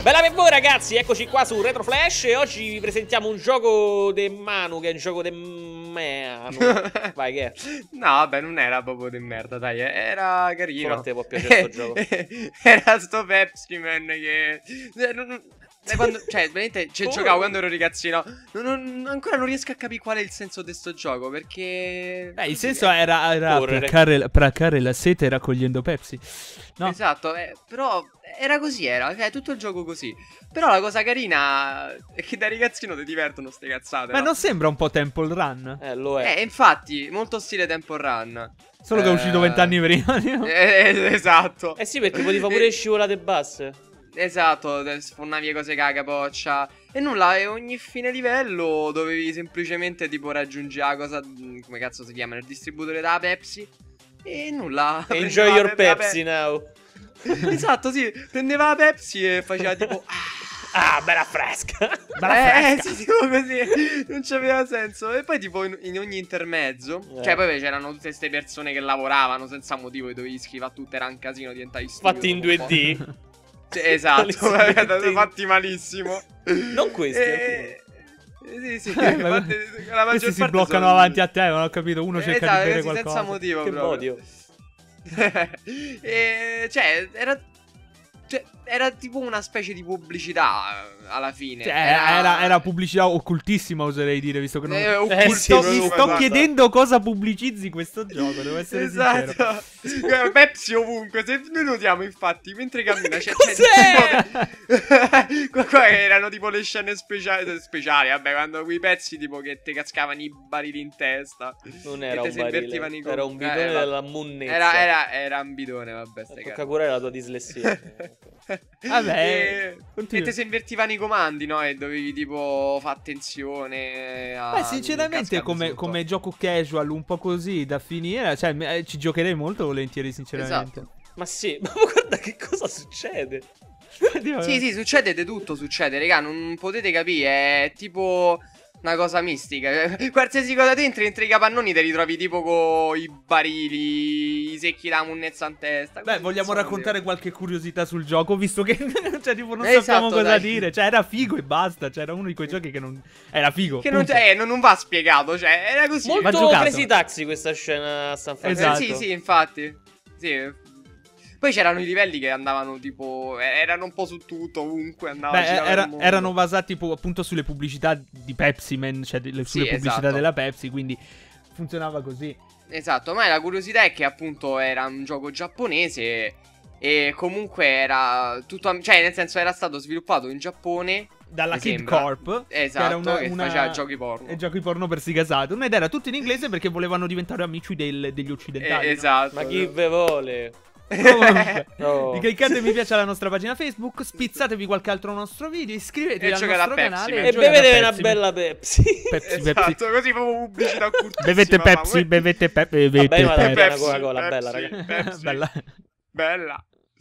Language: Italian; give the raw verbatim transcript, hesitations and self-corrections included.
Bella per voi ragazzi, eccoci qua su Retro Flash e oggi vi presentiamo un gioco de Manu, che è un gioco de Manu. Vai, che è? No, vabbè, non era proprio di merda, dai, era carino. Solo a te può piacere sto gioco. Era sto Pepsi Man che... Non, non... Quando, cioè, veramente ci giocavo quando ero ragazzino. Non, non, ancora non riesco a capire qual è il senso di sto gioco. Perché. Eh, il senso era, era placare, placare la sete raccogliendo Pepsi. No? Esatto, eh, però era così, era. Cioè, tutto il gioco così. Però la cosa carina è che da ragazzino ti divertono ste cazzate. Ma no? non sembra un po' Temple Run? Eh, lo è. Eh, infatti, molto stile Temple Run. Solo che eh... è uscito vent'anni prima. Eh, esatto. Eh sì, perché potevi fare pure scivolate basse. Esatto, sfonnavi cose caga capoccia. E nulla, e ogni fine livello dovevi semplicemente tipo raggiungere la cosa, come cazzo si chiama, il distributore della Pepsi. E nulla. Enjoy your pe Pepsi pe now. Esatto, sì, prendeva la Pepsi e faceva tipo ah, bella fresca. Bella eh, fresca. Sì, tipo così. Non c'aveva senso. E poi tipo in, in ogni intermezzo eh. Cioè poi c'erano tutte queste persone che lavoravano senza motivo e dovevi scrivere tutto, era un casino, diventavi stupido. Fatti in due D. Esatto, fatti malissimo. Non questi. E... Sì, sì, eh, la questi si bloccano sono... avanti a te, non ho capito, uno cerca esatto, di bere qualcosa. Senza motivo, che motivo. E cioè, era cioè, era tipo una specie di pubblicità alla fine. Cioè, era... Era, era pubblicità occultissima, oserei dire, visto che non... Eh, eh, sì, sto, mi sto esatto. chiedendo cosa pubblicizzi questo gioco, devo essere esatto. sincero. Pepsi ovunque, se noi notiamo infatti, mentre cammina c'è... Cos'è? Qua, qua erano tipo le scene speciali, speciali, vabbè, quando quei pezzi tipo che ti cascavano i barili in testa. Non era un barile, i era un bidone eh, della munnezza. Era, era, era un bidone, vabbè, stai tocca curare la tua dislessia. Vabbè, e, e te si invertivano i comandi, no? E dovevi tipo fare attenzione a... Beh, sinceramente come, come gioco casual un po' così da finire, cioè eh, ci giocherei molto volentieri, sinceramente. Esatto. Ma sì, ma guarda che cosa succede. Sì, sì, succede di tutto, succede, raga, non potete capire, è tipo... una cosa mistica. Qualsiasi cosa ti entri, entri i capannoni te li trovi tipo con i barili, i secchi da munnezza in testa. Beh, vogliamo raccontare dire. qualche curiosità sul gioco, visto che cioè tipo non esatto, sappiamo cosa dai. dire. Cioè era figo e basta, cioè era uno di quei giochi che non... Era figo. Che non, eh, non, non va spiegato, cioè era così. Molto Crazy Taxi questa scena a San Francisco. Esatto. Eh, sì, sì, infatti. Sì. Poi c'erano i livelli che andavano tipo... erano un po' su tutto, ovunque andavano. Beh, era, erano basati tipo, appunto sulle pubblicità di Pepsi Man, cioè sulle sì, pubblicità esatto. della Pepsi, quindi funzionava così. Esatto, ma la curiosità è che appunto era un gioco giapponese e comunque era tutto... cioè nel senso era stato sviluppato in Giappone dalla Kid Corp. Esatto, che, era una, che una... faceva giochi porno. E giochi porno per Sega Saturn. Ed era tutto in inglese perché volevano diventare amici del, degli occidentali. Eh, esatto. No? Ma chi ve vuole? No. Cliccate mi piace alla nostra pagina Facebook, spizzatevi qualche altro nostro video, iscrivetevi e al nostro canale e, e bevete una bella Pepsi. Pepsi, esatto, Pepsi. Così proprio pubblicità bevete Pepsi, bevete Pepsi, bevete Vabbè, Pepsi. Vabbè, una Coca-Cola, bella raga. Bella. Bella.